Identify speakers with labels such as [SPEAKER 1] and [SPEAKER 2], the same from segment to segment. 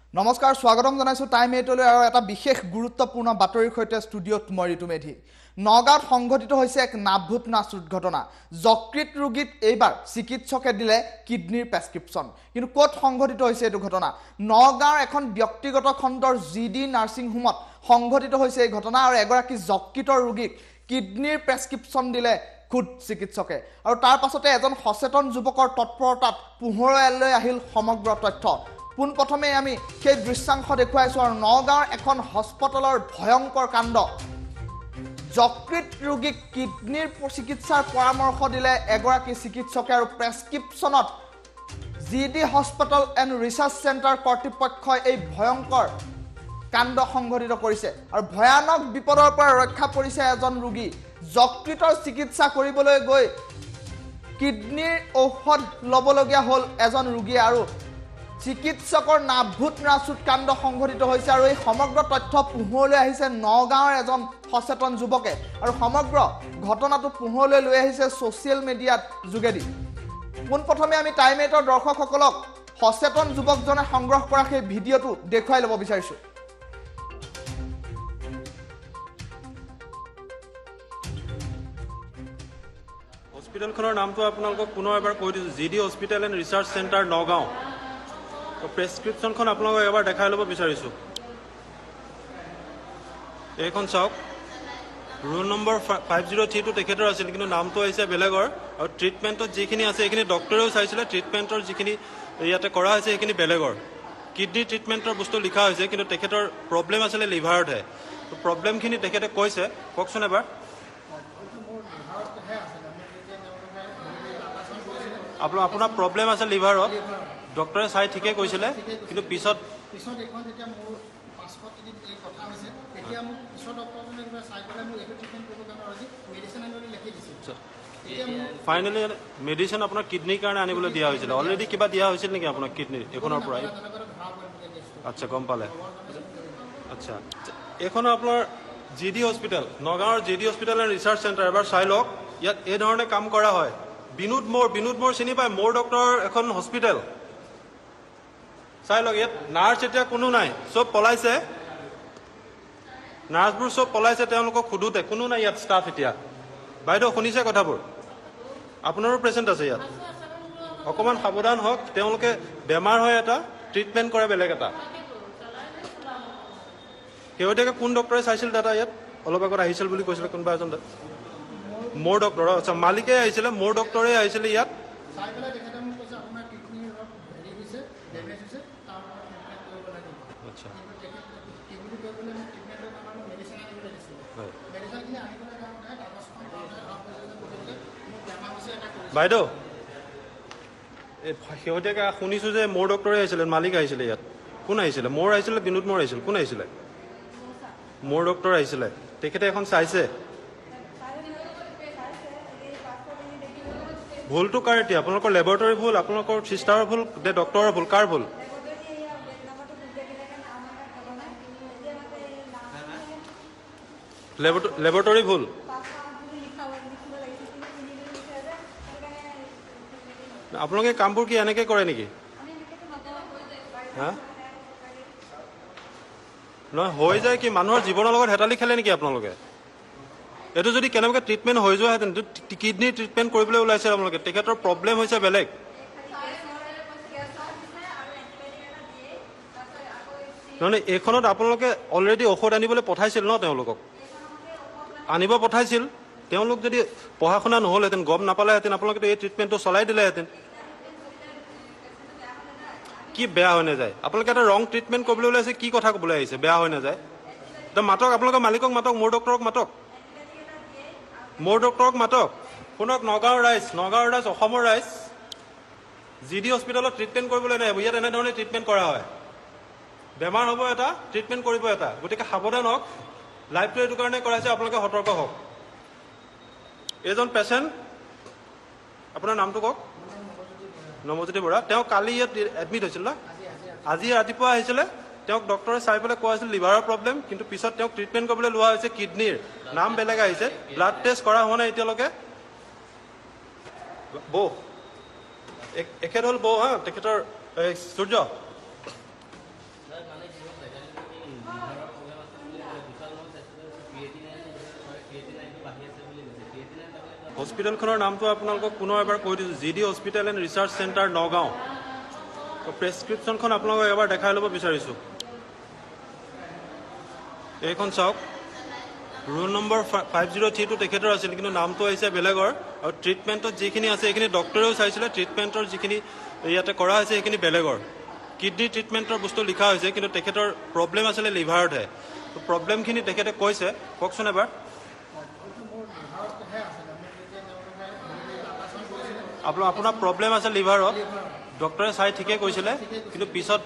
[SPEAKER 1] নমস্কাৰ স্বাগতম জনাইছো টাইম 8লৈ আৰু এটা বিশেষ গুৰুত্বপূৰ্ণ বাতৰিৰ সৈতে ষ্টুডিঅ'ত মই ঋতু মেধি নগাঁৱত সংঘটিত হৈছে এক নাভূত নাচুত ঘটনা যকৃত ৰোগীক এইবাৰ চিকিৎসকে দিলে কিডনিৰ প্ৰেছক্ৰিপশ্যন কিন্তু ক'ত সংঘটিত হৈছে এইটো ঘটনা নগাঁৱৰ এখন ব্যক্তিগত খণ্ডৰ জিডি নাৰ্ছিং হোমত সংঘটিত হৈছে এই ঘটনা আৰু এগৰাকী যকৃতৰ ৰোগীক কিডনিৰ প্ৰেছক্ৰিপশ্যন দিলে খুদ চিকিৎসকে আৰু তাৰ পাছতে এজন সচেতন যুৱকৰ তৎপৰতাত পোহৰলৈ আহিল সমগ্ৰ তথ্য পোনপ্ৰথমে আমি সেই দৃশ্যাংশ দেখুৱাইছো আৰু নগাঁৱৰ এখন হস্পিটেলৰ ভয়ংকৰ কাণ্ড যকৃত ৰোগীক কিডনিৰ চিকিৎসাৰ পৰামৰ্শ দিলে এগৰাকী চিকিৎসকে আৰু প্ৰেছক্ৰিপশ্যনত GD hospital and research centre কৰ্তৃপক্ষই এই ভয়ংকৰ কাণ্ড সংঘটিত কৰিছে আৰু ভয়ানক বিপদৰ পৰা ৰক্ষা পৰিছে এজন ৰোগী যকৃতৰ চিকিৎসা কৰিবলৈ গৈ কিডনিৰ ঔষধ ল'বলগীয়া হ'ল এজন ৰোগীয়ে আৰু চিকিৎসকৰ নাভূত নাচুত কাণ্ড সংঘটিত হৈছে আৰু এই সমগ্ৰ তথ্য পোহৰলৈ আহিছে নগাঁৱৰ এজন সচেতন যুৱকে আৰু সমগ্ৰ ঘটনাটো পোহৰলৈ লৈ আহিছে ছ'চিয়েল মিডিয়াত যোগেদি পোনপ্ৰথমে আমি টাইম 8ৰ দৰ্শকসকলক সচেতন যুৱকজনে সংগ্ৰহ কৰা সেই ভিডিঅ'টো দেখুৱাই ল'ব বিচাৰিছোঁ
[SPEAKER 2] হস্পিটেলখনৰ নামটো আপোনালোকক পুনৰ এবাৰ কৈ দিছোঁ GD hospital and research centre Nagaon প্ৰেছক্ৰিপশ্যনখন আপোনালোকক এবাৰ দেখাই ল'ব বিচাৰিছোঁ এইখন চাওক ৰোল নম্বৰ 503টো তেখেতৰ আছিল কিন্তু নামটো আহিছে বেলেগৰ আৰু ট্ৰিটমেণ্টত যিখিনি আছে সেইখিনি ডক্টৰেও চাইছিলে ট্ৰিটমেণ্টৰ যিখিনি ইয়াতে কৰা হৈছে সেইখিনি বেলেগৰ কিডনি ট্ৰিটমেণ্টৰ বস্তু লিখা হৈছে কিন্তু তেখেতৰ প্ৰব্লেম আছিলে লিভাৰতহে প্ৰব্লেমখিনি তেখেতে কৈছে কওকচোন এবাৰ আপোনাৰ প্ৰব্লেম আছে লিভাৰত ডক্টৰে চাই ঠিকে কৈছিলে কিন্তু পিছত ফাইনেলি মেডিচিন আপোনাৰ কিডনিৰ কাৰণে আনিবলৈ দিয়া হৈছিলে অলৰেডি কিবা দিয়া হৈছিল নেকি আপোনাৰ কিডনিৰ এইখনৰ পৰাই আচ্ছা গম পালে আচ্ছা এইখনো আপোনাৰ জিডি হস্পিটেল নগাঁৱৰ GD hospital and research centre এবাৰ চাই লওক ইয়াত এই ধৰণে কাম কৰা হয় বিনোদ মোৰ চিনি পায় মোৰ ডক্টৰ এখন হস্পিটেল চাই লওক ইয়াত নাৰ্ছ এতিয়া কোনো নাই চব পলাইছে নাৰ্ছবোৰ চব পলাইছে তেওঁলোকক সোধোতে কোনো নাই ইয়াত ষ্টাফ এতিয়া বাইদেউ শুনিছে কথাবোৰ আপোনাৰো পেচেণ্ট আছে ইয়াত অকণমান সাৱধান হওক তেওঁলোকে বেমাৰ হয় এটা ট্ৰিটমেণ্ট কৰে বেলেগ এটা শেহতীয়াকৈ কোন ডক্টৰে চাইছিল দাদা ইয়াত অলপ আগত আহিছিল বুলি কৈছিলে কোনোবা এজন মোৰ ডক্টৰ আচ্ছা মালিকে আহিছিলে মোৰ ডক্টৰে আহিছিলে ইয়াত বাইদেউ শেহতীয়াকৈ শুনিছোঁ যে মোৰ ডক্টৰে আহিছিলে মালিক আহিছিলে ইয়াত কোন আহিছিলে মোৰ আহিছিলে বিনোদ মোৰ আহিছিল কোন আহিছিলে মোৰ ডক্টৰ আহিছিলে তেখেতে এখন চাইছে ভুলটো কাৰ এতিয়া আপোনালোকৰ লেবৰেটৰী ভুল আপোনালোকৰ চিষ্টাৰৰ ভুল নে ডক্টৰৰ ভুল কাৰ ভুল লেবৰেটৰী ভুল আপোনালোকে কামবোৰ কি এনেকৈ কৰে নেকি হা নহয় হৈ যায় কি মানুহৰ জীৱনৰ লগত হেতালি খেলে নেকি আপোনালোকে এইটো যদি কেনেবাকৈ ট্ৰিটমেণ্ট হৈ যোৱাহেঁতেন কিডনি ট্ৰিটমেণ্ট কৰিবলৈ ওলাইছে আপোনালোকে তেখেতৰ প্ৰব্লেম হৈছে বেলেগ নহয় এইখনত আপোনালোকে অলৰেডি ঔষধ আনিবলৈ পঠাইছিল ন তেওঁলোকক আনিব পঠাইছিল তেওঁলোক যদি পঢ়া শুনা নহ'লহেঁতেন গম নাপালেহেঁতেন আপোনালোকেতো এই ট্ৰিটমেণ্টটো চলাই দিলেহেঁতেন কি বেয়া হৈ নাযায় আপোনালোকে এটা ৰং ট্ৰিটমেণ্ট কৰিবলৈ ওলাইছে কি কথা ক'বলৈ আহিছে বেয়া হৈ নাযায় তো মাতক আপোনালোকৰ মালিকক মাতক মোৰ ডক্টৰক মাতক মোৰ ডক্টৰক মাতক শুনক নগাঁৱৰ ৰাইজ অসমৰ ৰাইজ জিডি হস্পিটেলত ট্ৰিটমেণ্ট কৰিবলৈ নাহিব ইয়াত এনেধৰণে ট্ৰিটমেণ্ট কৰা হয় বেমাৰ হ'ব এটা ট্ৰিটমেণ্ট কৰিব এটা গতিকে সাৱধান হওক লাইভটো এইটো কাৰণে কৰাইছে আপোনালোকে সতৰ্ক হওক এজন পেচেণ্ট আপোনাৰ নামটো কওক নৱজ্যোতি বৰা তেওঁ কালি ইয়াত এডমিট হৈছিল না আজি ৰাতিপুৱা আহিছিলে তেওঁক ডক্টৰে চাই পেলাই কোৱা হৈছিল লিভাৰৰ প্ৰব্লেম কিন্তু পিছত তেওঁক ট্ৰিটমেণ্ট কৰিবলৈ লোৱা হৈছে কিডনিৰ নাম বেলেগ আহিছে ব্লাড টেষ্ট কৰা হোৱা নাই এতিয়ালৈকে বৌ এখেত হ'ল বৌ হা তেখেতৰ সূৰ্য হস্পিটেলখনৰ নামটো আপোনালোকক পুনৰ এবাৰ কৈ দিছোঁ, GD hospital and research centre Nagaon. প্ৰেছক্ৰিপশ্যনখন আপোনালোকক এবাৰ দেখাই ল'ব বিচাৰিছোঁ। এইখন চাওক, ৰোল নম্বৰ 503টো তেখেতৰ আছিল, কিন্তু নামটো আহিছে বেলেগৰ, আৰু ট্ৰিটমেণ্টত যিখিনি আছে সেইখিনি ডক্টৰেও চাইছিলে, ট্ৰিটমেণ্টৰ যিখিনি ইয়াতে কৰা হৈছে সেইখিনি বেলেগৰ। কিডনি ট্ৰিটমেণ্টৰ বস্তু লিখা হৈছে, কিন্তু তেখেতৰ প্ৰব্লেম আছিলে লিভাৰতহে। প্ৰব্লেমখিনি তেখেতে কৈছে, কওকচোন এবাৰ। আপোনাৰ প্ৰব্লেম আছে লিভাৰত, ডক্টৰে চাই ঠিকে কৈছিলে, কিন্তু পিছত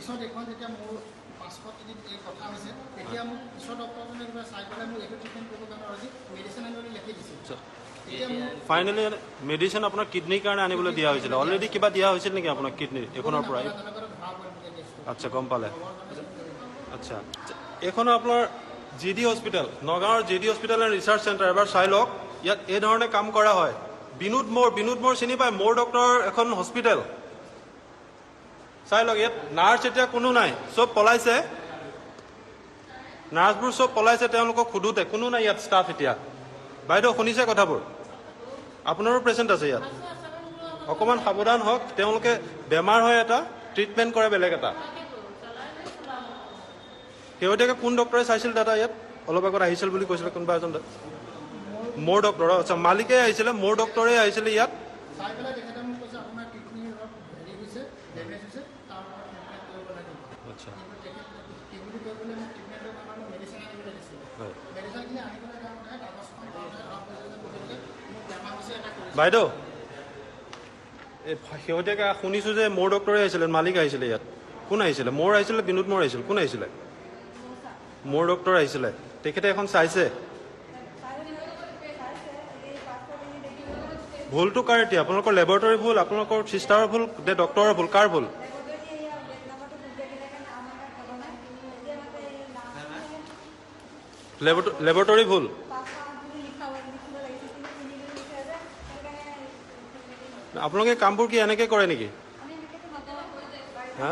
[SPEAKER 2] ফাইনেলি মেডিচিন আপোনাৰ কিডনিৰ কাৰণে আনিবলৈ দিয়া হৈছিলে। অলৰেডি কিবা দিয়া হৈছিল নেকি আপোনাক কিডনিৰ এইখনৰ পৰাই? আচ্ছা, গম পালে। আচ্ছা, এইখন আপোনাৰ GD হস্পিটেল, নগাঁৱৰ GD hospital and research centre. এবাৰ চাই লওক, ইয়াত এই ধৰণে কাম কৰা হয়। বিনোদ মোৰ চিনি পায়, মোৰ ডক্টৰৰ এখন হস্পিটেল। চাই লওক, ইয়াত নাৰ্ছ এতিয়া কোনো নাই, চব পলাইছে। নাৰ্ছবোৰ চব পলাইছে, তেওঁলোকক সোধোতে কোনো নাই ইয়াত ষ্টাফ। এতিয়া বাইদেউ শুনিছে কথাবোৰ? আপোনাৰো পেচেণ্ট আছে ইয়াত, অকণমান সাৱধান হওক। তেওঁলোকে বেমাৰ হয় এটা, ট্ৰিটমেণ্ট কৰে বেলেগ এটা। শেহতীয়াকৈ কোন ডক্টৰে চাইছিল দাদা ইয়াত? অলপ আগত আহিছিল বুলি কৈছিলে কোনোবা এজন। মোৰ ডক্টৰ, আচ্ছা, মালিকে আহিছিলে, মোৰ ডক্টৰে আহিছিলে ইয়াত। আচ্ছা, বাইদেউ শেহতীয়াকৈ শুনিছোঁ যে মোৰ ডক্টৰে আহিছিলে, মালিক আহিছিলে ইয়াত। কোন আহিছিলে? মোৰ আহিছিলে, বিনোদ মোৰ আহিছিল, কোন আহিছিলে? মোৰ ডক্টৰ আহিছিলে, তেখেতে এখন চাইছে। ভুলটো কাৰ এতিয়া? আপোনালোকৰ লেবৰেটৰী ভুল, আপোনালোকৰ চিষ্টাৰৰ ভুল, নে ডক্টৰৰ ভুল? কাৰ ভুল? লেবৰেটৰী ভুল। আপোনালোকে কামবোৰ কি এনেকৈ কৰে নেকি? হা,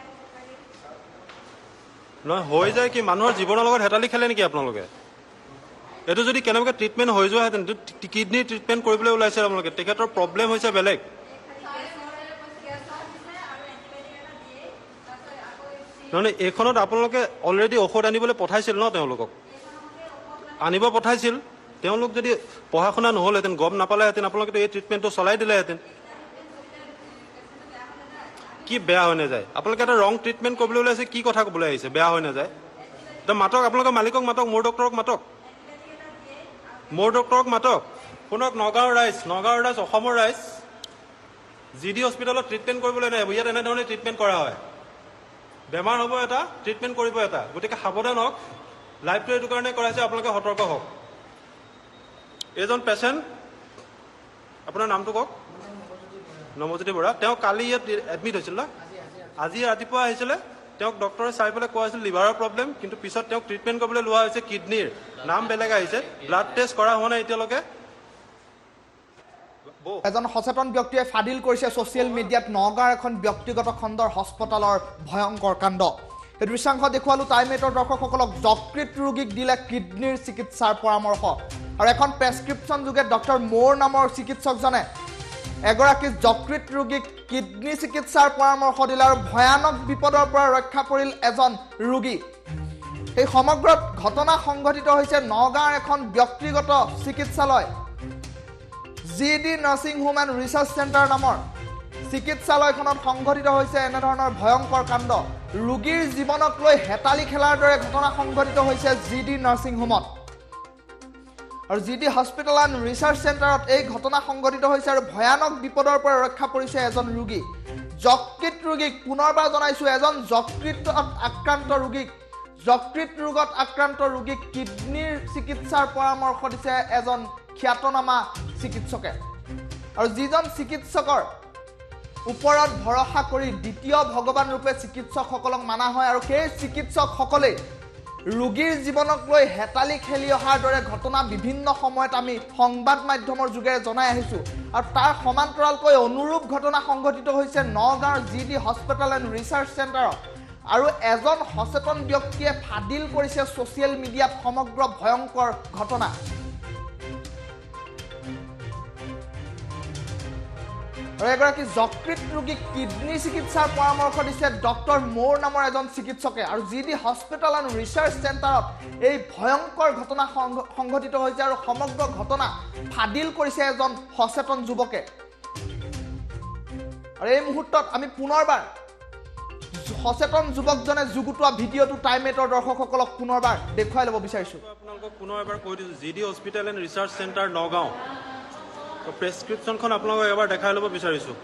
[SPEAKER 2] নহয়, হৈ যায় কি? মানুহৰ জীৱনৰ লগত হেতালি খেলে নেকি আপোনালোকে? এইটো যদি কেনেবাকৈ ট্ৰিটমেণ্ট হৈ যোৱাহেঁতেন, কিডনি ট্ৰিটমেণ্ট কৰিবলৈ ওলাইছে আপোনালোকে, তেখেতৰ প্ৰব্লেম হৈছে বেলেগ। নহয়, এইখনত আপোনালোকে অলৰেডি ঔষধ আনিবলৈ পঠাইছিল ন? তেওঁলোকক আনিব পঠাইছিল। তেওঁলোক যদি পঢ়া শুনা নহ'লহেঁতেন, গম নাপালেহেঁতেন, আপোনালোকেতো এই ট্ৰিটমেণ্টটো চলাই দিলেহেঁতেন। কি বেয়া হৈ নাযায়? আপোনালোকে এটা ৰং ট্ৰিটমেণ্ট কৰিবলৈ ওলাইছে, কি কথা ক'বলৈ আহিছে? বেয়া হৈ নাযায়? এতিয়া মাতক, আপোনালোকৰ মালিকক মাতক, মোৰ ডক্টৰক মাতক, মোৰ ডক্টৰক মাতক। শুনক, নগাঁৱৰ ৰাইজ, অসমৰ ৰাইজ, GD হস্পিটেলত ট্ৰিটমেণ্ট কৰিবলৈ নাই। ইয়াত এনেধৰণে ট্ৰিটমেণ্ট কৰা হয়। বেমাৰ হ'ব এটা, ট্ৰিটমেণ্ট কৰিব এটা। গতিকে সাৱধান হওক। লাইভটো এইটো কাৰণে কৰাইছে, আপোনালোকে সতৰ্ক হওক। এইজন পেচেণ্ট, আপোনাৰ নামটো কওক। নৱজ্যোতি বৰা। তেওঁ কালি ইয়াত এডমিট হৈছিল না? আজি ৰাতিপুৱা আহিছিলে। তেওঁক ডক্টৰে চাই পেলাই কোৱা হৈছিল লিভাৰৰ প্ৰব্লেম, কিন্তু পিছত তেওঁক ট্ৰিটমেণ্ট কৰিবলৈ লোৱা হৈছে কিডনিৰ। নাম বেলেগ আহিছে, ব্লাড টেষ্ট কৰা হোৱা নাই এতিয়ালৈকে।
[SPEAKER 1] এজন সচেতন ব্যক্তিয়ে ফাদিল কৰিছে ছ'চিয়েল মিডিয়াত নগাঁৱৰ এখন ব্যক্তিগত খণ্ডৰ হস্পিটেলৰ ভয়ংকৰ কাণ্ড। এই দৃশ্যাংশ দেখুৱালোঁ টাইমেটৰ দৰ্শকসকলক। যকৃত ৰোগীক দিলে কিডনিৰ চিকিৎসাৰ পৰামৰ্শ, আৰু এখন প্ৰেছক্ৰিপশ্যন যোগে ডক্টৰ মোৰ নামৰ চিকিৎসকজনে এগৰাকী যকৃত ৰোগীক কিডনি চিকিৎসাৰ পৰামৰ্শ দিলে, আৰু ভয়ানক বিপদৰ পৰা ৰক্ষা পৰিল এজন ৰোগী। এই সমগ্ৰ ঘটনা সংঘটিত হৈছে নগাঁৱৰ এখন ব্যক্তিগত চিকিৎসালয়, GD nursing home and research centre নামৰ চিকিৎসালয়খনত সংঘটিত হৈছে এনেধৰণৰ ভয়ংকৰ কাণ্ড। ৰোগীৰ জীৱনক লৈ হেতালি খেলাৰ দৰে ঘটনা সংঘটিত হৈছে GD নাৰ্ছিং হোমত, আৰু GD হস্পিটেল এণ্ড ৰিচাৰ্চ চেণ্টাৰত এই ঘটনা সংঘটিত হৈছে, আৰু ভয়ানক বিপদৰ পৰা ৰক্ষা পৰিছে এজন ৰোগী। যকৃত ৰোগীক, পুনৰবাৰ জনাইছোঁ, এজন যকৃত ৰোগত আক্ৰান্ত ৰোগীক কিডনিৰ চিকিৎসাৰ পৰামৰ্শ দিছে এজন খ্যাতনামা চিকিৎসকে। আৰু যিজন চিকিৎসকৰ ওপৰত ভৰসা কৰি দ্বিতীয় ভগৱান ৰূপে চিকিৎসকসকলক মানা হয়, আৰু সেই চিকিৎসকসকলেই ৰোগীৰ জীৱনক লৈ হেতালি খেলি অহাৰ দৰে ঘটনা বিভিন্ন সময়ত আমি সংবাদ মাধ্যমৰ যোগেৰে জনাই আহিছোঁ। আৰু তাৰ সমান্তৰালকৈ অনুৰূপ ঘটনা সংঘটিত হৈছে নগাঁৱৰ GD হস্পিটেল এণ্ড ৰিচাৰ্চ চেণ্টাৰত, আৰু এজন সচেতন ব্যক্তিয়ে ফাদিল কৰিছে ছ'চিয়েল মিডিয়াত সমগ্ৰ ভয়ংকৰ ঘটনা। আৰু এগৰাকী যকৃত ৰোগীক কিডনী চিকিৎসাৰ পৰামৰ্শ দিছে ডক্টৰ মোৰ নামৰ এজন চিকিৎসকে আৰু জিডি হস্পিটেল এণ্ড ৰিচাৰ্চ চেণ্টাৰত এই ভয়ংকৰ ঘটনা সংঘটিত হৈছে আৰু সমগ্ৰ ঘটনা ফাদিল কৰিছে এজন সচেতন যুৱকে আৰু এই মুহূৰ্তত আমি পুনৰবাৰ সচেতন যুৱকজনে যুগুটোৱা ভিডিঅ'টো টাইম এইটৰ দৰ্শকসকলক পুনৰবাৰ দেখুৱাই ল'ব বিচাৰিছোঁ
[SPEAKER 2] আপোনালোকক পুনৰ এবাৰ কৈ দিছোঁ GD hospital and research centre Nagaon প্ৰেছক্ৰিপশ্যনখন আপোনালোকক এবাৰ দেখাই ল'ব বিচাৰিছোঁ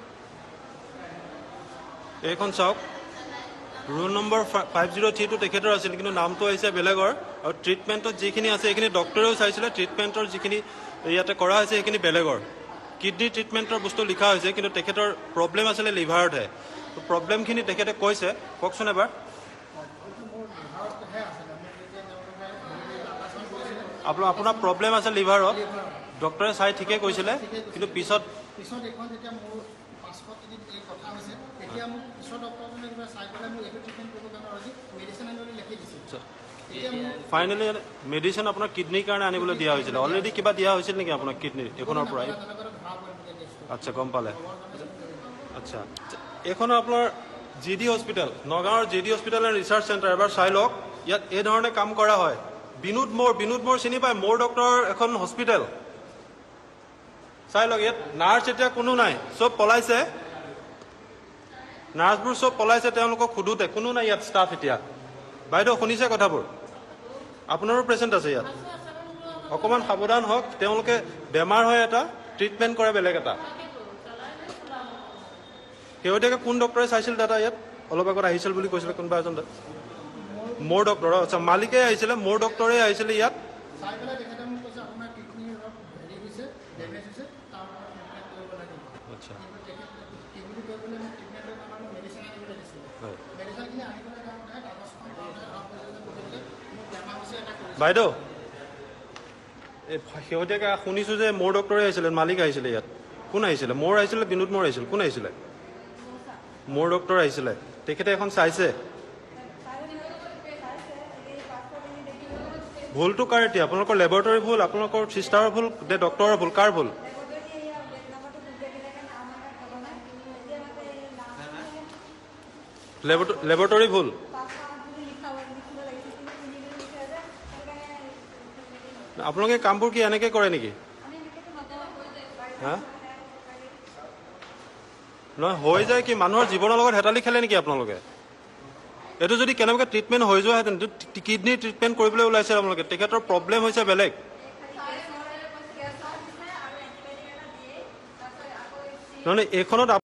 [SPEAKER 2] এইখন চাওক ৰোল নম্বৰ 503টো তেখেতৰ আছিল কিন্তু নামটো আহিছে বেলেগৰ আৰু ট্ৰিটমেণ্টত যিখিনি আছে সেইখিনি ডক্টৰেও চাইছিলে ট্ৰিটমেণ্টৰ যিখিনি ইয়াতে কৰা হৈছে সেইখিনি বেলেগৰ কিডনী ট্ৰিটমেণ্টৰ বস্তু লিখা হৈছে কিন্তু তেখেতৰ প্ৰব্লেম আছিলে লিভাৰতহে প্ৰব্লেমখিনি তেখেতে কৈছে কওকচোন এবাৰ আপোনাৰ প্ৰব্লেম আছে লিভাৰত ডক্টৰে চাই ঠিকে কৈছিলে কিন্তু পিছত ফাইনেলি মেডিচিন আপোনাৰ কিডনীৰ কাৰণে আনিবলৈ দিয়া হৈছিলে অলৰেডি কিবা দিয়া হৈছিল নেকি আপোনাৰ কিডনীৰ এইখনৰ পৰাই আচ্ছা গম পালে আচ্ছা এইখন আপোনাৰ জিডি হস্পিটেল নগাঁৱৰ GD hospital and research centre এবাৰ চাই লওক ইয়াত এই ধৰণে কাম কৰা হয় বিনোদ মোৰ চিনি পায় মোৰ ডক্টৰ এখন হস্পিটেল চাই লওক ইয়াত নাৰ্ছ এতিয়া কোনো নাই চব পলাইছে নাৰ্ছবোৰ চব পলাইছে তেওঁলোকক সোধোতে কোনো নাই ইয়াত ষ্টাফ এতিয়া বাইদেউ শুনিছে কথাবোৰ আপোনাৰো পেচেণ্ট আছে ইয়াত অকণমান সাৱধান হওক তেওঁলোকে বেমাৰ হয় এটা ট্ৰিটমেণ্ট কৰে বেলেগ এটা শেহতীয়াকৈ কোন ডক্টৰে চাইছিল দাদা ইয়াত অলপ আগত আহিছিল বুলি কৈছিলে কোনোবা এজন মোৰ ডক্টৰ আচ্ছা মালিকে আহিছিলে মোৰ ডক্টৰে আহিছিলে ইয়াত আচ্ছা বাইদেউ এই শেহতীয়াকৈ শুনিছোঁ যে মোৰ ডক্টৰে আহিছিলে মালিক আহিছিলে ইয়াত কোন আহিছিলে মোৰ আহিছিলে বিনোদ মোৰ আহিছিল কোন আহিছিলে মোৰ ডক্টৰ আহিছিলে তেখেতে এখন চাইছে ভুলটো কাৰ এতিয়া আপোনালোকৰ লেবৰেটৰী ভুল আপোনালোকৰ চিষ্টাৰৰ ভুল নে ডক্টৰৰ ভুল কাৰ ভুল লেবৰেটৰী ভুল আপোনালোকে কামবোৰ কি এনেকৈ কৰে নেকি হা নহয় হৈ যায় কি মানুহৰ জীৱনৰ লগত হেতালি খেলে নেকি আপোনালোকে এইটো যদি কেনেবাকৈ ট্ৰিটমেণ্ট হৈ যোৱাহেঁতেন কিডনী ট্ৰিটমেণ্ট কৰিবলৈ ওলাইছে আপোনালোকে তেখেতৰ প্ৰব্লেম হৈছে বেলেগ নহয় এইখনত